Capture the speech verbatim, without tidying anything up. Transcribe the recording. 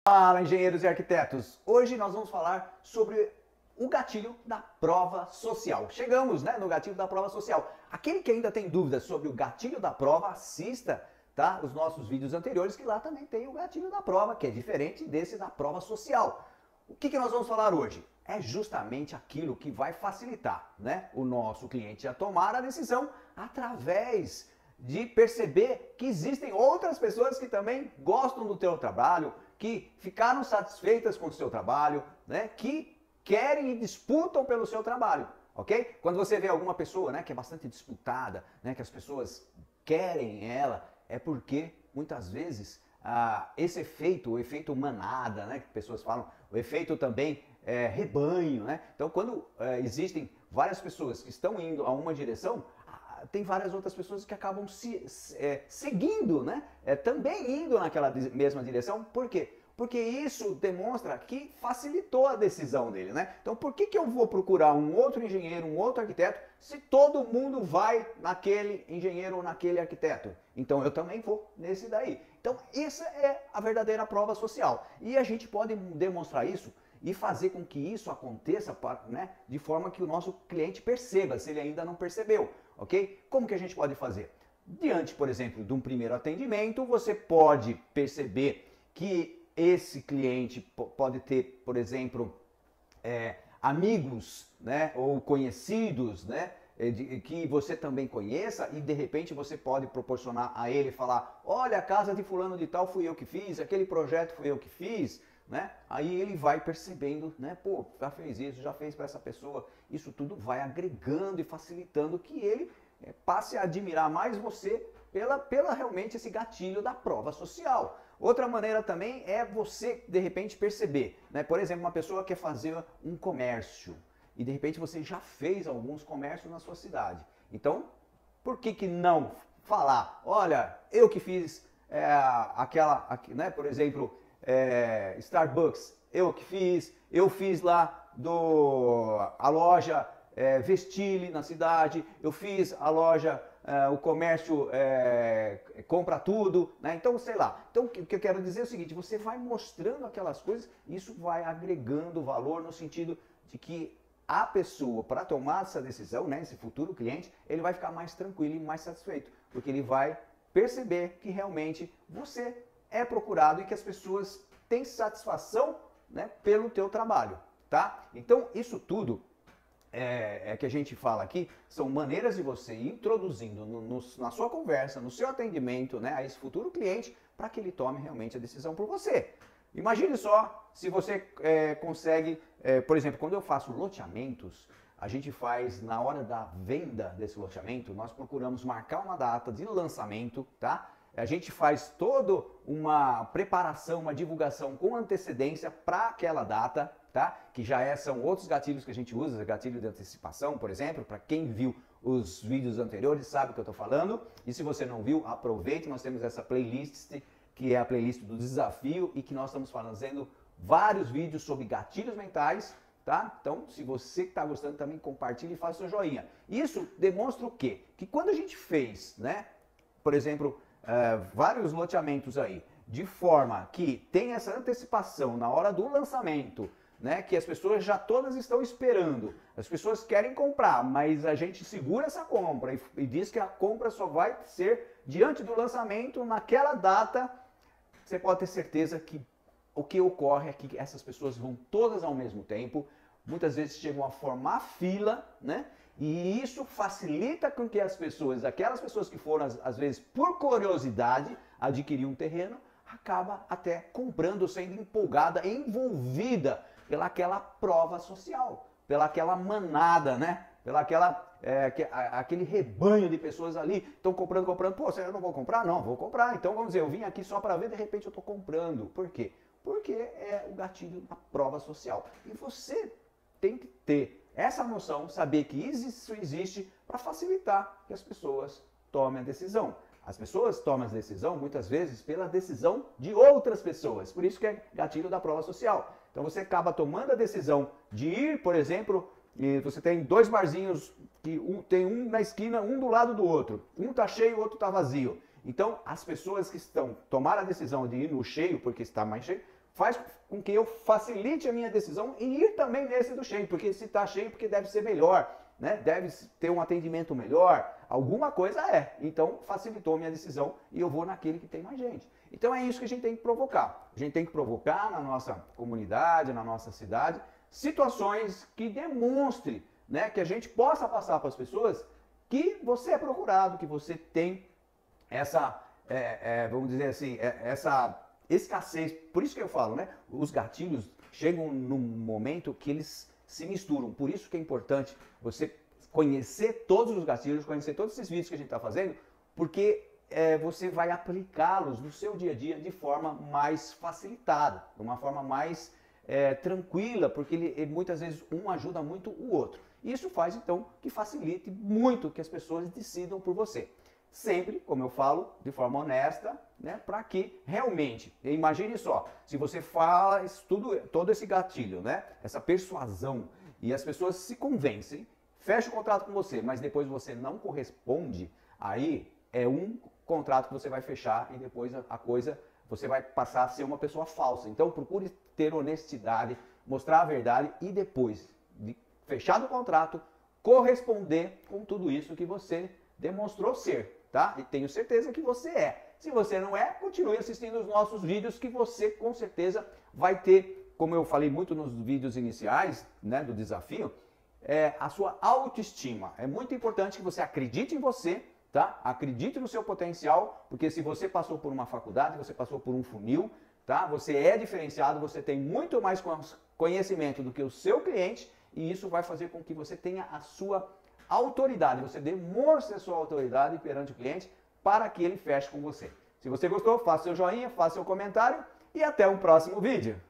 Fala, engenheiros e arquitetos! Hoje nós vamos falar sobre o gatilho da prova social. Chegamos, né, no gatilho da prova social. Aquele que ainda tem dúvidas sobre o gatilho da prova, assista, tá, os nossos vídeos anteriores, que lá também tem o gatilho da prova, que é diferente desse da prova social. O que, que nós vamos falar hoje? É justamente aquilo que vai facilitar, né, o nosso cliente a tomar a decisão através de perceber que existem outras pessoas que também gostam do teu trabalho, que ficaram satisfeitas com o seu trabalho, né, que querem e disputam pelo seu trabalho, ok? Quando você vê alguma pessoa, né, que é bastante disputada, né, que as pessoas querem ela, é porque muitas vezes ah, esse efeito, o efeito manada, né, que pessoas falam, o efeito também é, rebanho, né? Então, quando é, existem várias pessoas que estão indo a uma direção, tem várias outras pessoas que acabam se, é, seguindo, né? É, também indo naquela mesma direção. Por quê? Porque isso demonstra que facilitou a decisão dele, né? Então, por que, que eu vou procurar um outro engenheiro, um outro arquiteto, se todo mundo vai naquele engenheiro ou naquele arquiteto? Então, eu também vou nesse daí. Então, essa é a verdadeira prova social. E a gente pode demonstrar isso e fazer com que isso aconteça, né, de forma que o nosso cliente perceba, se ele ainda não percebeu, ok? Como que a gente pode fazer? Diante, por exemplo, de um primeiro atendimento, você pode perceber que esse cliente pode ter, por exemplo, é, amigos, né, ou conhecidos, né, de, que você também conheça, e de repente você pode proporcionar a ele falar: olha, a casa de fulano de tal fui eu que fiz, aquele projeto fui eu que fiz, né? Aí ele vai percebendo, né? Pô, já fez isso, já fez para essa pessoa. Isso tudo vai agregando e facilitando que ele é, passe a admirar mais você pela, pela realmente esse gatilho da prova social. Outra maneira também é você, de repente, perceber, né? Por exemplo, uma pessoa quer fazer um comércio e de repente você já fez alguns comércios na sua cidade. Então, por que que não falar? Olha, eu que fiz é, aquela, né? Por exemplo, É, Starbucks, eu que fiz, eu fiz lá do, a loja é, Vestile na cidade, eu fiz a loja, é, o comércio é, Compra Tudo, né? Então, sei lá. Então, o que eu quero dizer é o seguinte: você vai mostrando aquelas coisas, isso vai agregando valor no sentido de que a pessoa, para tomar essa decisão, né, esse futuro cliente, ele vai ficar mais tranquilo e mais satisfeito, porque ele vai perceber que realmente você é procurado e que as pessoas têm satisfação, né, pelo teu trabalho, tá? Então, isso tudo é, é que a gente fala aqui, são maneiras de você ir introduzindo no, no, na sua conversa, no seu atendimento, né, a esse futuro cliente, para que ele tome realmente a decisão por você. Imagine só se você é, consegue, é, por exemplo, quando eu faço loteamentos, a gente faz, na hora da venda desse loteamento, nós procuramos marcar uma data de lançamento, tá? A gente faz toda uma preparação, uma divulgação com antecedência para aquela data, tá? Que já é, são outros gatilhos que a gente usa, gatilho de antecipação, por exemplo. Para quem viu os vídeos anteriores sabe o que eu estou falando. E se você não viu, aproveite, nós temos essa playlist, que é a playlist do desafio, e que nós estamos fazendo vários vídeos sobre gatilhos mentais, tá? Então, se você está gostando também, compartilhe e faça seu joinha. Isso demonstra o quê? Que quando a gente fez, né, por exemplo, Uh, vários loteamentos aí, de forma que tem essa antecipação na hora do lançamento, né, que as pessoas já todas estão esperando, as pessoas querem comprar, mas a gente segura essa compra e, e diz que a compra só vai ser diante do lançamento, naquela data. Você pode ter certeza que o que ocorre é que essas pessoas vão todas ao mesmo tempo, muitas vezes chegam a formar fila, né? E isso facilita com que as pessoas, aquelas pessoas que foram, às vezes, por curiosidade, adquirir um terreno, acaba até comprando, sendo empolgada, envolvida pelaquela prova social, pelaquela manada, né? Pelaquela, é, que, a, aquele rebanho de pessoas ali, estão comprando, comprando. Pô, eu não vou comprar? Não, vou comprar. Então, vamos dizer, eu vim aqui só para ver, de repente eu estou comprando. Por quê? Porque é o gatilho da prova social. E você tem que ter essa noção, saber que isso existe para facilitar que as pessoas tomem a decisão. As pessoas tomam a decisão, muitas vezes, pela decisão de outras pessoas. Por isso que é gatilho da prova social. Então você acaba tomando a decisão de ir, por exemplo, e você tem dois barzinhos, que um, tem um na esquina, um do lado do outro. Um está cheio, o outro está vazio. Então as pessoas que estão tomaram a decisão de ir no cheio, porque está mais cheio, faz com que eu facilite a minha decisão em ir também nesse do cheio, porque se está cheio, porque deve ser melhor, né? Deve ter um atendimento melhor, alguma coisa é. Então facilitou a minha decisão e eu vou naquele que tem mais gente. Então é isso que a gente tem que provocar. A gente tem que provocar na nossa comunidade, na nossa cidade, situações que demonstrem, né, que a gente possa passar para as pessoas que você é procurado, que você tem essa, é, é, vamos dizer assim, é, essa escassez. Por isso que eu falo, né? Os gatilhos chegam num momento que eles se misturam. Por isso que é importante você conhecer todos os gatilhos, conhecer todos esses vídeos que a gente está fazendo, porque é, você vai aplicá-los no seu dia a dia de forma mais facilitada, de uma forma mais é, tranquila, porque ele, ele, muitas vezes um ajuda muito o outro. Isso faz então que facilite muito que as pessoas decidam por você. Sempre, como eu falo, de forma honesta, né, para que realmente, imagine só, se você fala isso tudo, todo esse gatilho, né, essa persuasão, e as pessoas se convencem, fecha o contrato com você, mas depois você não corresponde, aí é um contrato que você vai fechar e depois a, a coisa, você vai passar a ser uma pessoa falsa. Então procure ter honestidade, mostrar a verdade e depois de fechado o contrato, corresponder com tudo isso que você demonstrou ser, tá? E tenho certeza que você é. Se você não é, continue assistindo os nossos vídeos que você com certeza vai ter, como eu falei muito nos vídeos iniciais, né, do desafio, é, a sua autoestima. É muito importante que você acredite em você, tá? Acredite no seu potencial, porque se você passou por uma faculdade, você passou por um funil, tá? Você é diferenciado, você tem muito mais conhecimento do que o seu cliente e isso vai fazer com que você tenha a sua autoridade, você demonstre a sua autoridade perante o cliente para que ele feche com você. Se você gostou, faça seu joinha, faça seu comentário e até um próximo vídeo.